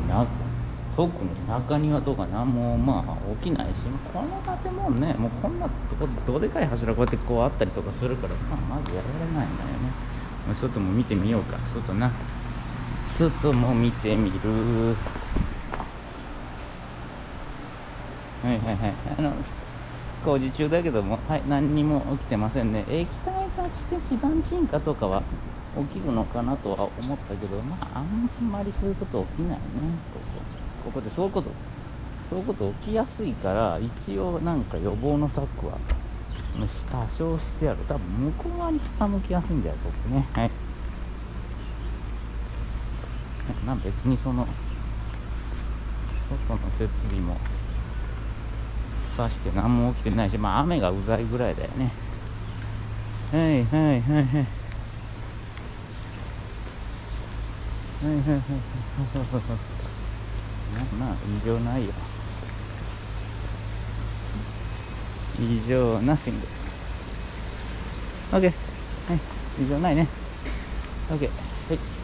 な特に中庭とか何もまあ起きないし、この建物ね、もうこんなとこどでかい柱こうやってこうあったりとかするから、まずやられないんだよね。外も見てみようか。外も見てみる。はいはいはい。工事中だけども、はい、何にも起きてませんね。液体化して地盤沈下とかは起きるのかなとは思ったけど、まあ、あんまりそういうこと起きないね。ここでそういうこと起きやすいから、一応なんか予防の策は多少してある。多分向こう側に傾きやすいんだよ、ここね。はい。別にその、外の設備もさして何も起きてないし、まあ雨がうざいぐらいだよね。はいはいはいはい。はいはいはいはいはい。まあ異常ないよ。異常ナッシング。OK。はい。異常ないね。OK。はい。